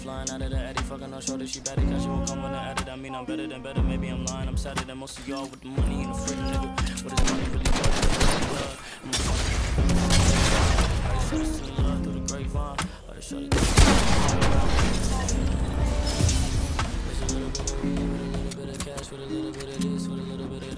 flying out of the Eddie, fucking on shoulder, she better, cause she won't come when I edit. I mean, I'm better than better, maybe I'm lying. I'm sadder than most of y'all with the money and the freedom, nigga. What is money really worth? I'm a fucking I just showed us to the love through the grapevine. I just showed it to the There's a little bit of weed with a little bit of cash, with a little bit of this, with a little bit of